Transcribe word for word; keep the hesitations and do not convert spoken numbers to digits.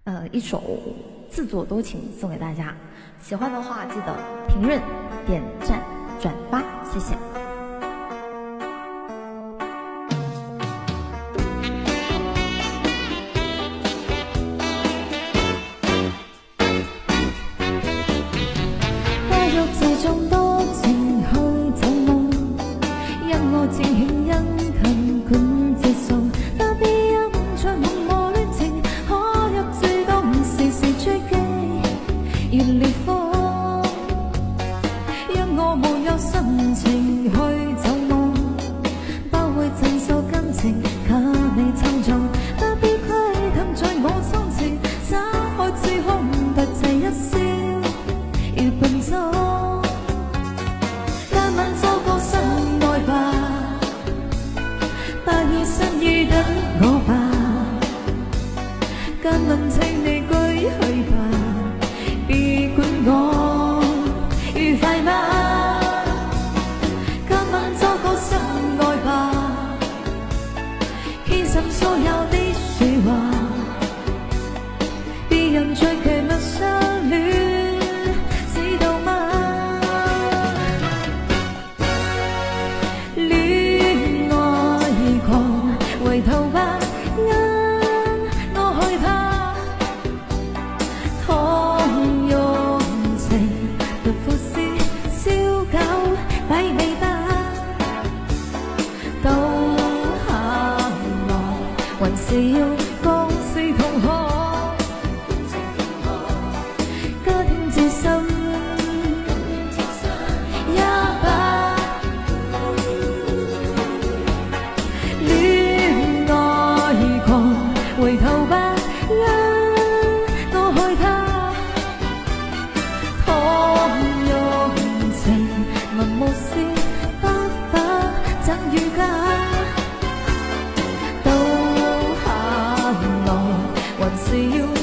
呃一首自作多情送给大家，喜欢的话记得评论、点赞、转发，谢谢。 自重多情去走夢，因我自慶因勤管接送，不必因在夢和戀情，可入最當時時追擊熱烈風，讓我沒有心情去走夢，不會盡數感情給你參縱，不必窺探在我衷情，灑開至空突這一笑如笨鐘。新意等我吧，間吻請你居去吧，別管我愉快嗎？間吻作個心愛吧，牽心所有的説話，別人最奇密相戀，知道嗎？回頭吧，因我害怕倘用情獨闊是燒狗擺尾巴，到下來還是要各是同學，家庭自身一把。回頭吧，因我害怕倘用情文無事不法贈與假，到下來還是要